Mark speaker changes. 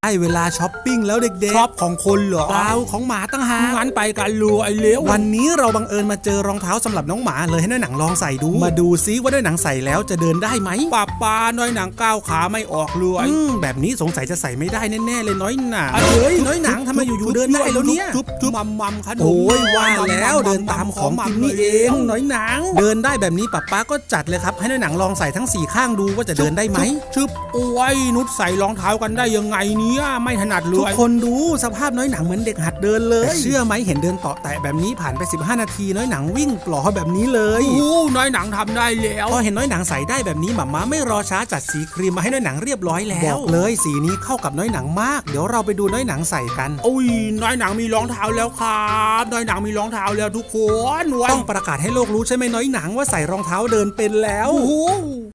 Speaker 1: ได้เวลาช้อปปิ้งแล้วเด็กๆ
Speaker 2: ช็อปของคนเหรอ
Speaker 1: เปล่าของหมาตั้งหาก
Speaker 2: งั้นไปกันเลยไอ้เลี้ยว
Speaker 1: วันนี้เราบังเอิญมาเจอรองเท้าสำหรับน้องหมาเลยให้น้อยหนังลองใส่ดูมาดูซิว่าน้อยหนังใส่แล้วจะเดินได้ไหม
Speaker 2: ป้าน้อยหนังก้าวขาไม่ออกเลย
Speaker 1: แบบนี้สงสัยจะใส่ไม่ได้แน่ๆเลยน้อยหนังน้อยหนังทำไมอยู่ๆเดินได้แล้วเนี่ย
Speaker 2: มัมขนม
Speaker 1: โอ้ยว่าแล้วเดินตามของกินนี่เองน้อยหนังเดินได้แบบนี้ป้าก็จัดเลยครับให้น้อยหนังลองใส่ทั้ง4ข้างดูว่าจะเดินได้ไหม
Speaker 2: โอ้ยนุชใส่รองเท้ากันได้ยังไงเนี่ยไม่ถนัดเลย
Speaker 1: ทุกคนดูสภาพน้อยหนังเหมือนเด็กหัดเดินเลยเชื่อไหมเห็นเดินต่อแตะแบบนี้ผ่านไป15 นาทีน้อยหนังวิ่งปลอแบบนี้เลย
Speaker 2: น้อยหนังทำได้แล้ว
Speaker 1: พอเห็นน้อยหนังใส่ได้แบบนี้หม่าม้าไม่รอช้าจัดสีครีมมาให้น้อยหนังเรียบร้อยแล้วบอกเลยสีนี้เข้ากับน้อยหนังมากเดี๋ยวเราไปดูน้อยหนังใส่กัน
Speaker 2: โอ้ยน้อยหนังมีรองเท้าแล้วครับน้อยหนังมีรองเท้าแล้วทุกคน
Speaker 1: ต้องประกาศให้โลกรู้ใช่ไหมน้อยหนังว่าใส่รองเท้าเดินเป็นแล้ว